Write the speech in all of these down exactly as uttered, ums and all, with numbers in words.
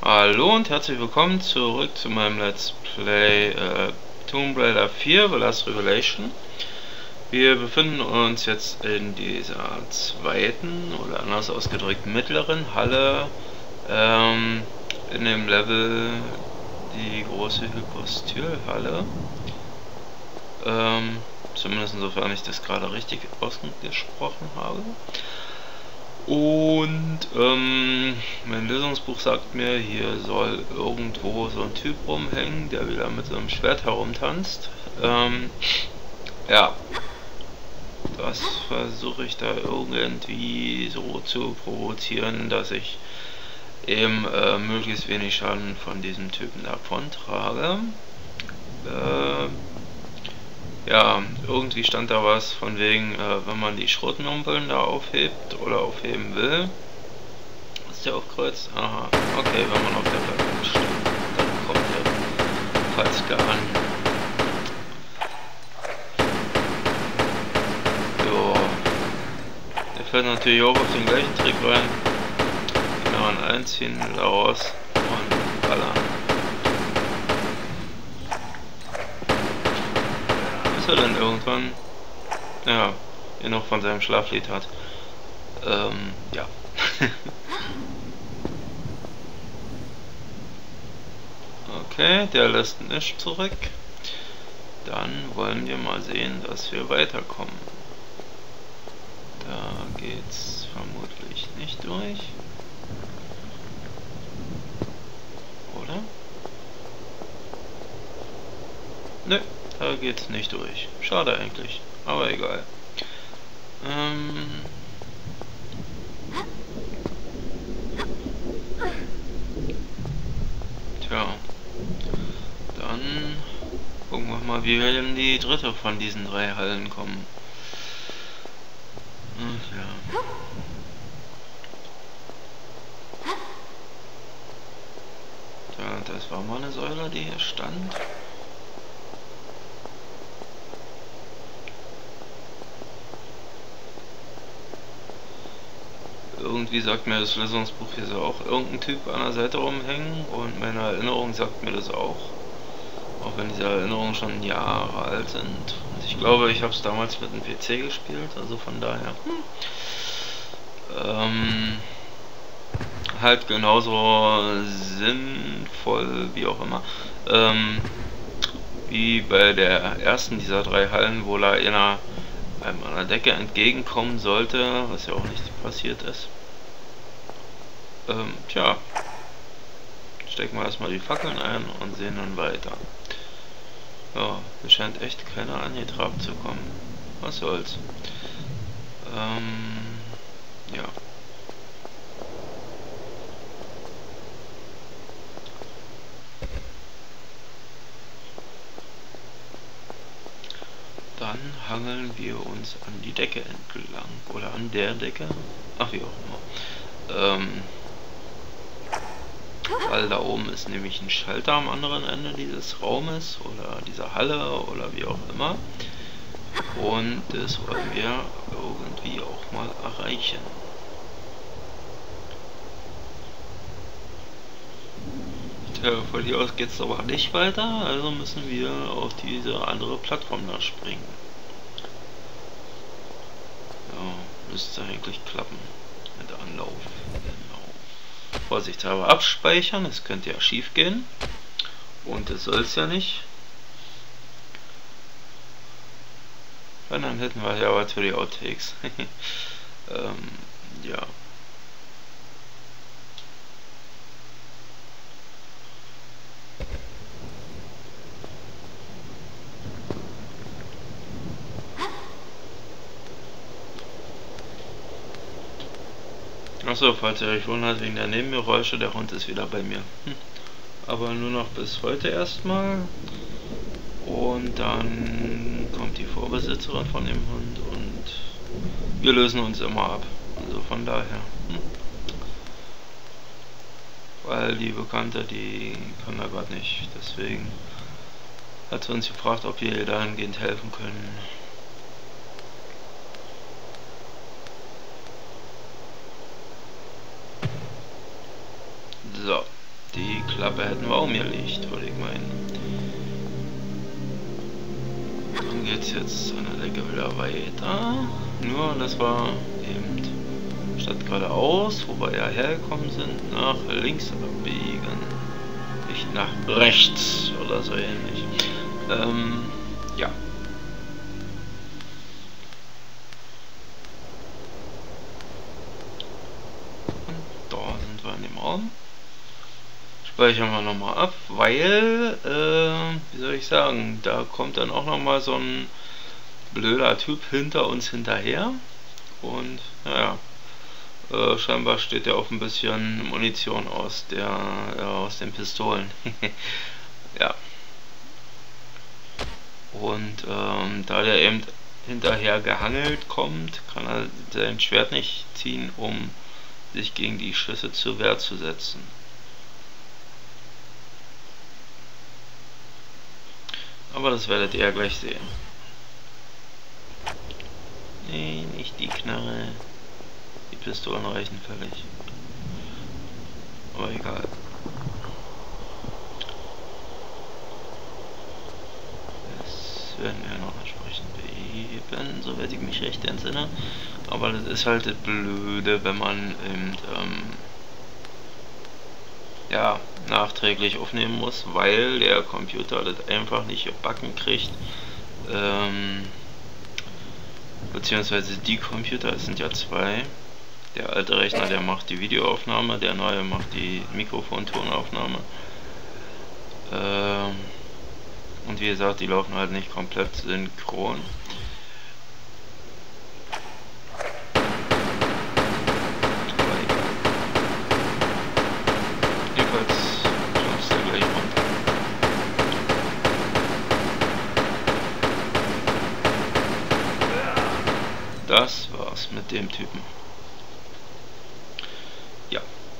Hallo und herzlich willkommen zurück zu meinem Let's Play äh, Tomb Raider vier The Last Revelation. Wir befinden uns jetzt in dieser zweiten oder anders ausgedrückt mittleren Halle ähm, in dem Level die große Hypostylhalle. Ähm, zumindest insofern ich das gerade richtig ausgesprochen habe. Und ähm, mein Lösungsbuch sagt mir, hier soll irgendwo so ein Typ rumhängen, der wieder mit so einem Schwert herumtanzt. Ähm, ja, das versuche ich da irgendwie so zu provozieren, dass ich eben äh, möglichst wenig Schaden von diesem Typen davon trage. Äh, ja, irgendwie stand da was von wegen, äh, wenn man die Schrotmumpeln da aufhebt oder aufheben will. Ist der aufkreuzt? Aha, okay, wenn man auf der Plattform steht, dann kommt der Falske an. Jo, der fällt natürlich auch auf den gleichen Trick rein. Kann man einziehen, wieder raus und ballern. Bis er dann irgendwann, ja, hier noch von seinem Schlaflied hat. Ähm, ja. Okay, der lässt nicht zurück. Dann wollen wir mal sehen, dass wir weiterkommen. Da geht's vermutlich nicht durch. Oder? Nö, da geht's nicht durch. Schade eigentlich, aber egal. Ähm... Tja. Dann gucken wir mal, wie wir in die dritte von diesen drei Hallen kommen. Ach ja. Ja, das war mal eine Säule, die hier stand. Irgendwie sagt mir das Lösungsbuch, hier soll auch irgendein Typ an der Seite rumhängen und meine Erinnerung sagt mir das auch. Auch wenn diese Erinnerungen schon Jahre alt sind. Und ich glaube, ich habe es damals mit dem P C gespielt, also von daher. Hm. Ähm, halt genauso sinnvoll, wie auch immer. Ähm, wie bei der ersten dieser drei Hallen, wo da einer einem an der Decke entgegenkommen sollte, was ja auch nicht passiert ist. Ähm, tja. Stecken wir erstmal die Fackeln ein und sehen dann weiter. Ja, hier scheint echt keiner angetrabt zu kommen. Was soll's. Ähm, ja. Dann hangeln wir uns an die Decke entlang. Oder an der Decke. Ach, wie auch immer. Ähm, weil da oben ist nämlich ein Schalter am anderen Ende dieses Raumes oder dieser Halle oder wie auch immer. Und das wollen wir irgendwie auch mal erreichen. Tja, von hier aus geht es aber nicht weiter, also müssen wir auf diese andere Plattform da springen. Ja, müsste eigentlich klappen. Mit Anlauf. Genau. Vorsichtshalber abspeichern, es könnte ja schief gehen. Und es soll es ja nicht. Wenn, dann hätten wir ja was für die Outtakes. ähm, ja. Achso, falls ihr euch wundert wegen der Nebengeräusche, der Hund ist wieder bei mir. Hm. Aber nur noch bis heute erstmal. Und dann kommt die Vorbesitzerin von dem Hund und wir lösen uns immer ab. Also von daher. Hm. Weil die Bekannte, die kann da gerade nicht. Deswegen hat sie uns gefragt, ob wir ihr dahingehend helfen können. So, Die Klappe hätten wir umgelegt, würde ich meinen. Dann geht's jetzt an der Decke wieder weiter. Nur, das war eben statt geradeaus, wo wir ja hergekommen sind, nach links abbiegen. Nicht nach rechts oder so ähnlich. Ähm, ja. Und da sind wir in dem Raum. Speichern wir nochmal ab, weil, äh, wie soll ich sagen, da kommt dann auch nochmal so ein blöder Typ hinter uns hinterher. Und, naja, äh, scheinbar steht ja auch ein bisschen Munition aus der, äh, aus den Pistolen. Ja. Und ähm, da der eben hinterher gehangelt kommt, kann er sein Schwert nicht ziehen, um sich gegen die Schüsse zur Wehr zu setzen. Aber das werdet ihr ja gleich sehen. Nee, nicht die Knarre. Die Pistolen reichen völlig. Aber egal. Das werden wir noch entsprechend beheben, soweit ich mich recht entsinne. Aber das ist halt das Blöde, wenn man eben, ähm, ja, nachträglich aufnehmen muss, weil der Computer das einfach nicht gebacken kriegt. Ähm, beziehungsweise die Computer, es sind ja zwei. Der alte Rechner, der macht die Videoaufnahme, der neue macht die Mikrofontonaufnahme. Ähm, und wie gesagt, die laufen halt nicht komplett synchron. Jedenfalls schaust du gleich runter. Das war's mit dem Typen. Ja.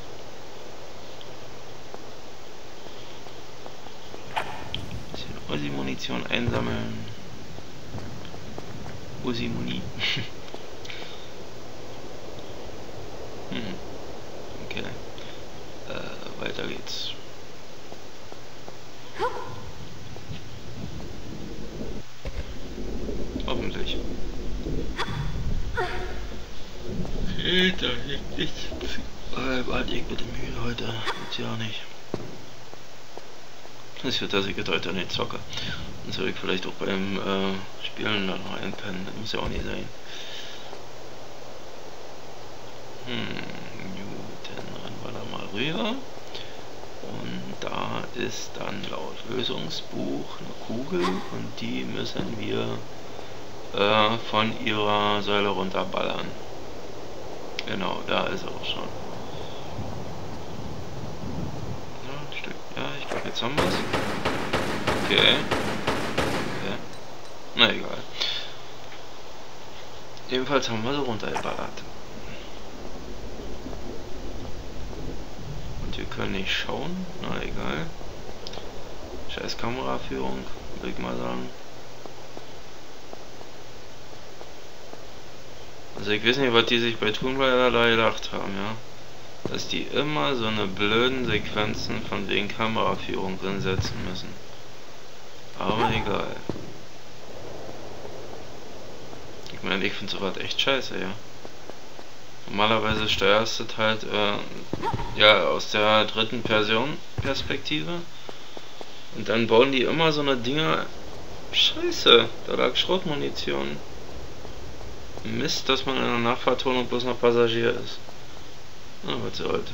Bisschen Uzi-Munition einsammeln. Uzi-Muni. hm. Okay. Äh, weiter geht's. Hoffentlich. Okay, da liegt nichts. Äh, warte, ich bitte müde heute. Jetzt ja nicht. Das wird, dass ich heute nicht zocke. Dann soll ich vielleicht auch beim äh, Spielen dann noch einpennen. Das muss ja auch nicht sein. Hm, gut, dann rennen wir da mal rüber. Und da ist dann laut Lösungsbuch eine Kugel und die müssen wir äh, von ihrer Säule runterballern. Genau, da ist er auch schon. Ja, ein Stück. Ja, ich glaube, jetzt haben wir es. Okay. Okay. Na egal. Jedenfalls haben wir sie runtergeballert. Und wir können nicht schauen. Na egal. Scheiß Kameraführung, würde ich mal sagen. Also ich weiß nicht, was die sich bei Tomb Raider da gedacht haben, ja. Dass die immer so eine blöden Sequenzen von wegen Kameraführung drin setzen müssen. Aber egal. Ich meine, ich finde sowas echt scheiße, ja. Normalerweise steuerst du halt, äh, ja, aus der dritten Person Perspektive. Und dann bauen die immer so eine Dinger. Scheiße, da lag Schrotmunition. Mist, dass man in der Nachfahrtonung bloß noch Passagier ist. Na, was soll's.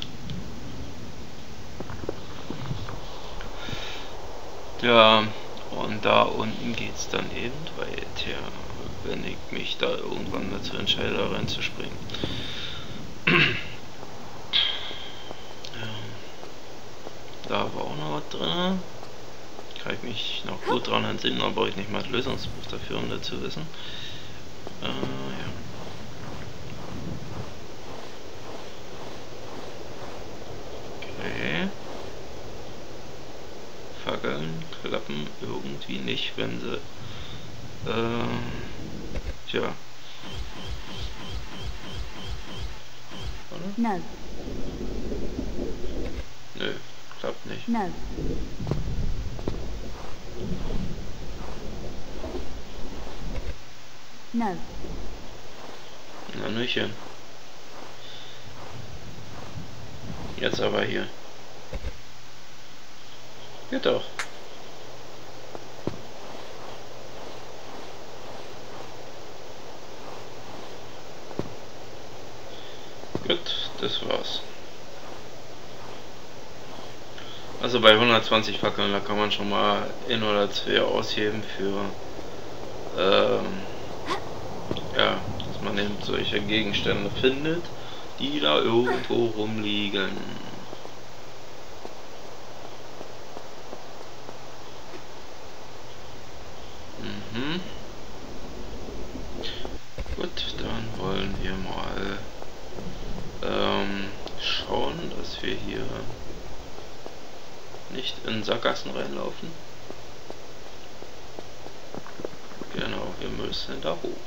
Ja, und da unten geht's dann eben weiter, wenn ich mich da irgendwann dazu entscheide, da reinzuspringen. Ja. Da war auch noch was drin. Kann ich mich noch gut dran entsinnen, aber brauche ich nicht mal das Lösungsbuch dafür, um das zu wissen. Äh, ja. Okay. Fackeln klappen irgendwie nicht, wenn sie... Äh, tja. Oder? No. Nö, klappt No. No. Na, Nüchen. Jetzt aber hier. Geht doch. Gut, das war's. Also bei hundertzwanzig Fackeln, da kann man schon mal ein oder zwei ausheben für, ähm, ja, dass man eben solche Gegenstände findet, die da irgendwo rumliegen. Mhm. Gut, dann wollen wir mal ähm, schauen, dass wir hier nicht in Sackgassen reinlaufen. Genau, wir müssen da hoch.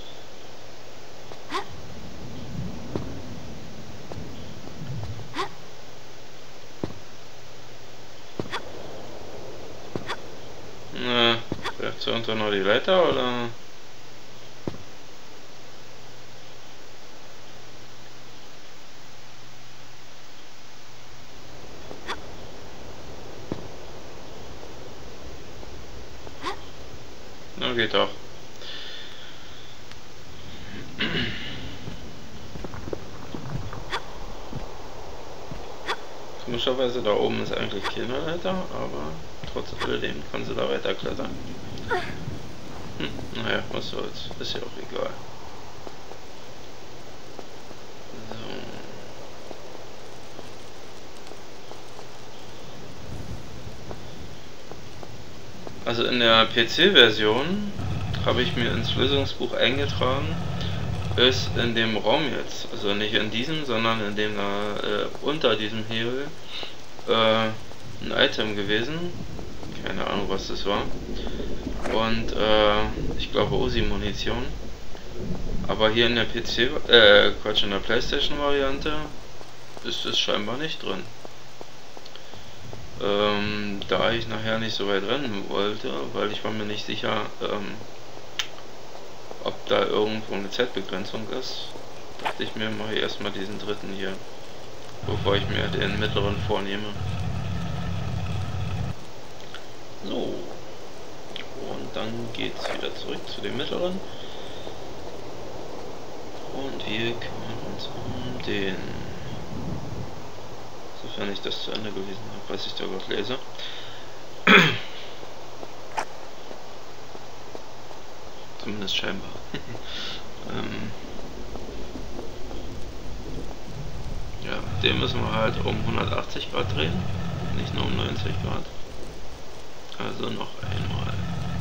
Na, vielleicht so unter noch die Leiter oder? Na, geht doch. Komischerweise da oben ist eigentlich keine Leiter, aber trotz alledem kann sie da weiter klettern. Hm, naja, was soll's, ist ja auch egal. So. Also in der P C-Version habe ich mir ins Lösungsbuch eingetragen, ist in dem Raum jetzt, also nicht in diesem, sondern in dem da äh, unter diesem Hebel äh, ein Item gewesen. Keine Ahnung, was das war. Und äh, ich glaube Uzi-Munition. Aber hier in der P C, äh, Quatsch, in der PlayStation-Variante ist es scheinbar nicht drin. Ähm, da ich nachher nicht so weit rennen wollte, weil ich war mir nicht sicher, ähm, ob da irgendwo eine Zeitbegrenzung ist, dachte ich mir, mache ich erstmal diesen dritten hier, bevor ich mir den mittleren vornehme. So. Und dann geht's wieder zurück zu dem mittleren. Und wir kümmern uns um den. Sofern ich das zu Ende gelesen habe, was ich da gerade lese. Zumindest scheinbar. ähm, ja, den müssen wir halt um hundertachtzig Grad drehen, nicht nur um neunzig Grad. Also noch einmal.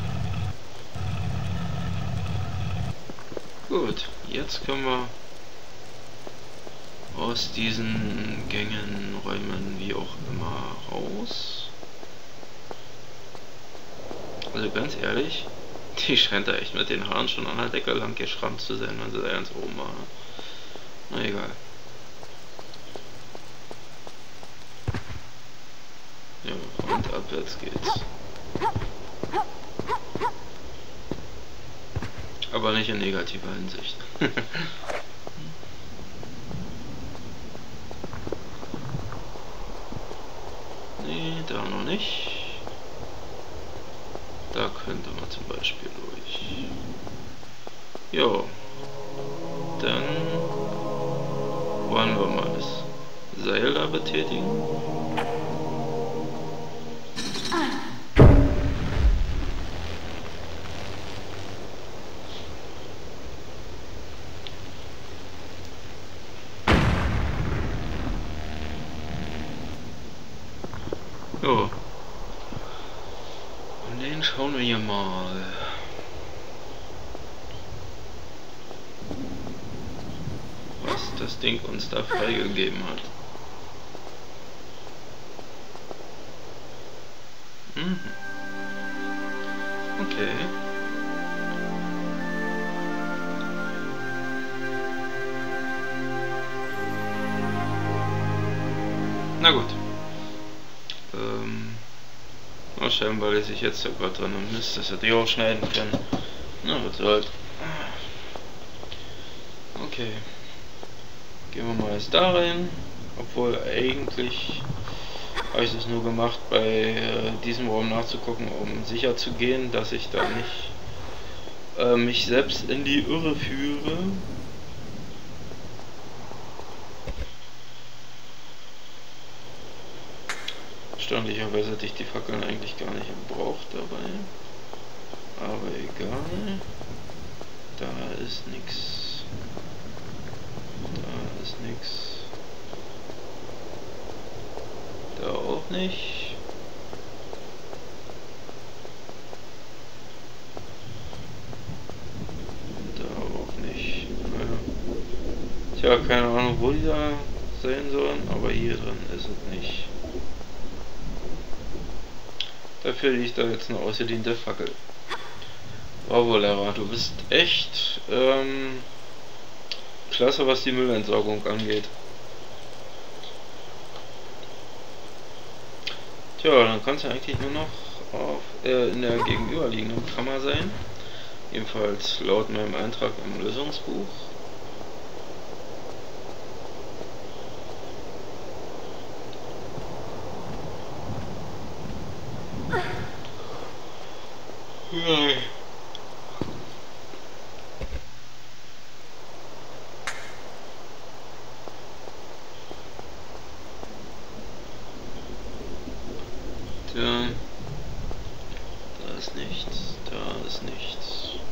Gut, jetzt können wir aus diesen Gängen, Räumen, wie auch immer, raus. Also ganz ehrlich, die scheint da echt mit den Haaren schon an der Decke lang geschrammt zu sein, wenn sie da ganz oben war. Na egal. Ja, und abwärts geht's. Aber nicht in negativer Hinsicht. Nee, da noch nicht. Da könnte man zum Beispiel durch. Jo. Dann wollen wir mal das Seil da betätigen. Jo. Und den schauen wir hier mal. Was das Ding uns da freigegeben hat. Mhm. Okay. Na gut. Ähm scheinbar lese ich jetzt ja gerade drin und müsste es ja die auch schneiden können. Na, was soll's. Okay. Gehen wir mal jetzt da rein. Obwohl eigentlich habe ich das nur gemacht, bei äh, diesem Raum nachzugucken, um sicher zu gehen, dass ich da nicht äh, mich selbst in die Irre führe. Erstaunlicherweise hätte ich die Fackeln eigentlich gar nicht gebraucht dabei. Aber egal. Da ist nix. Da ist nix. Da auch nicht. Da auch nicht. Naja. Tja, keine Ahnung, wo die da sein sollen, aber hier drin ist es nicht. Dafür liegt da jetzt eine ausgediente Fackel. Bravo, Lehrer, du bist echt ähm, klasse, was die Müllentsorgung angeht. Tja, dann kann es ja eigentlich nur noch auf, äh, in der gegenüberliegenden Kammer sein. Jedenfalls laut meinem Eintrag im Lösungsbuch. Nein. Tja, da ist nichts, da ist nichts.